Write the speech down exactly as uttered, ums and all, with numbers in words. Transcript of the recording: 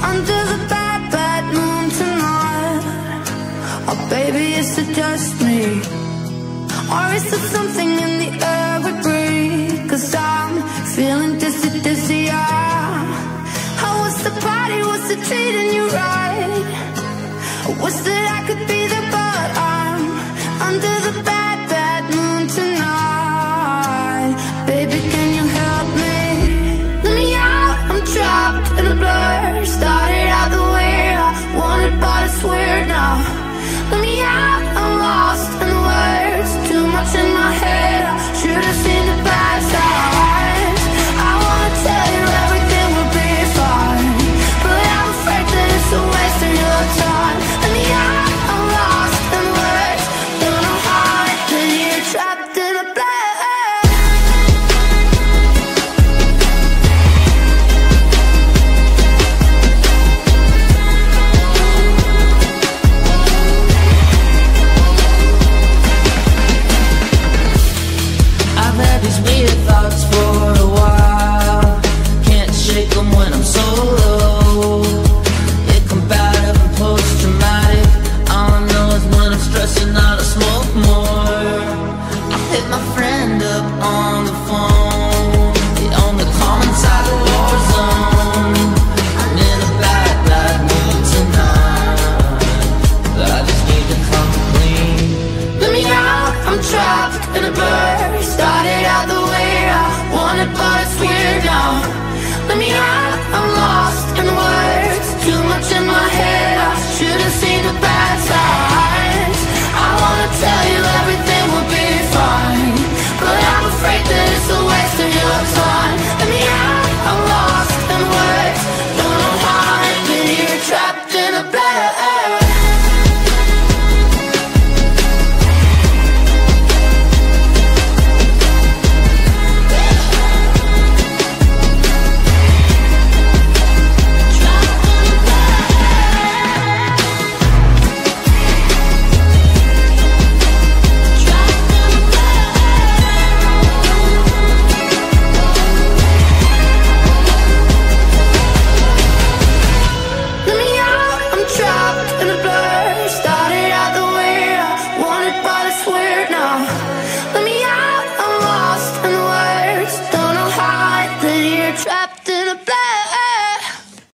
under the bad, bad moon tonight. Oh baby, is it just me? Or is it something in the air we breathe? Cause I'm feeling dizzy, dizzy, yeah. How was the party, was it treated